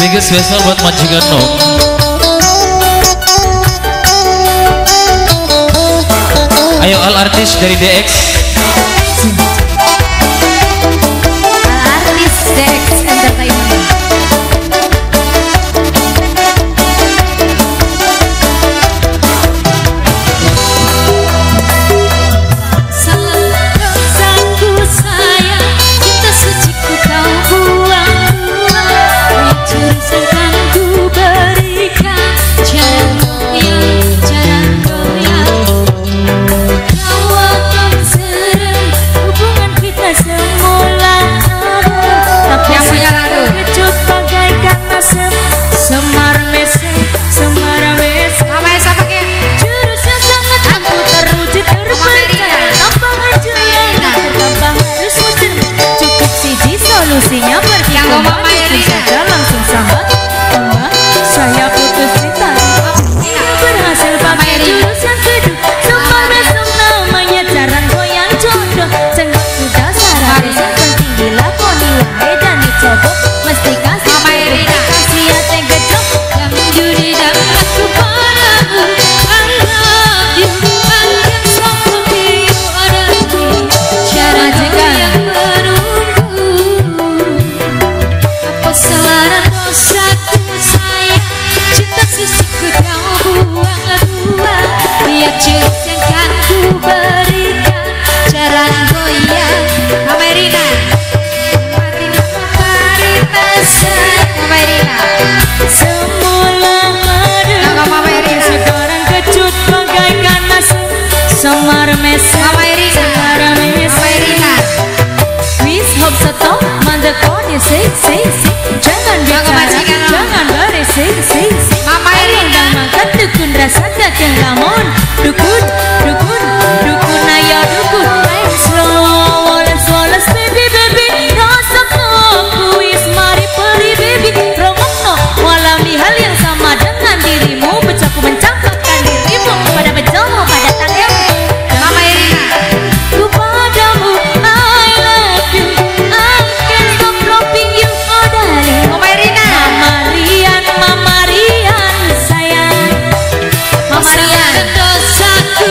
Ini spesial buat majikan no. Ayo all artis dari DX. Artis DX Entertainment. Solusinya pergi ke Mama saja langsung sama saya putus cinta tidak berhasil pakai jurusan kedua semua besok namanya jarang goyang jodoh cenggak sudah sarang penting dilakoni wae dan dicoba mesti kasih kasih hati gedok yang judi dan aku padamu I love you panjang seperti ada cara yang kesalahan dosaku sayang cinta sisiku kau buang dua biar jurus yang kan ku berikan jalan goyang Amerina sayang Amerina semula ada sekarang kecut bagaikan masuk semar mesra semar Amerina wis hop stop manda kau say jangan bicara jangan berisik Mama Erina makan dukun rasa kakek lamun dukun ayo dukun slow baby rasa aku wis mari peri baby rongokno walami hal yang sama dengan dirimu becaku mencampakkan dirimu pada bejomo pada tangan Mama Erina ku padamu I love you I can't stop loving you oh darling Mama Erina Mama Rian sayang Mama Rian dosaku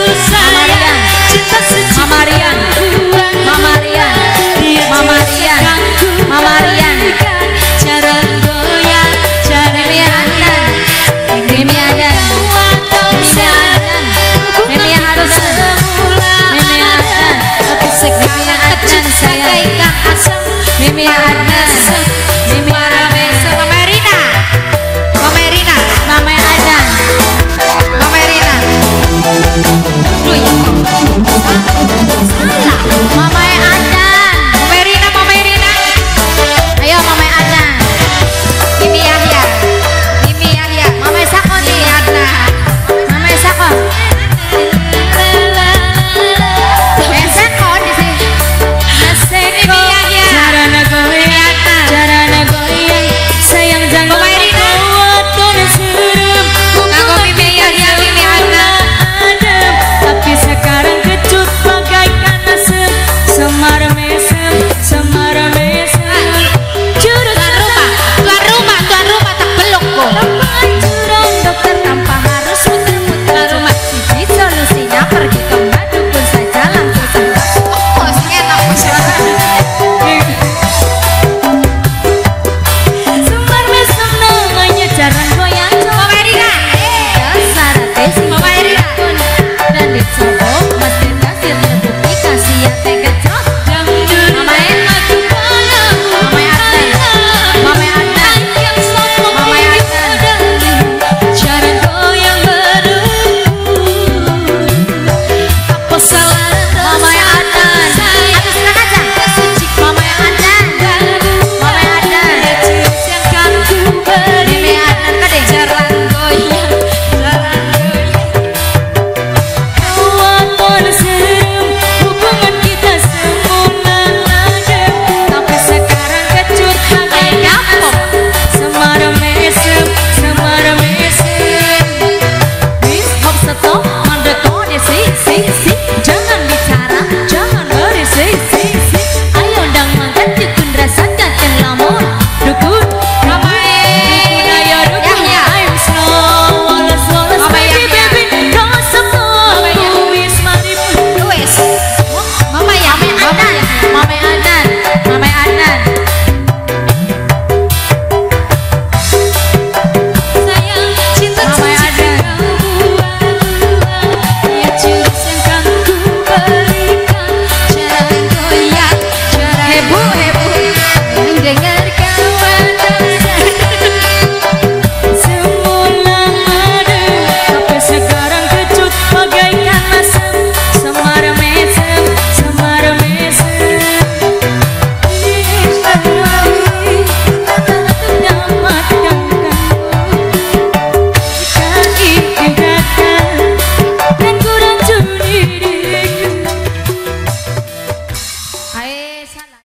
salah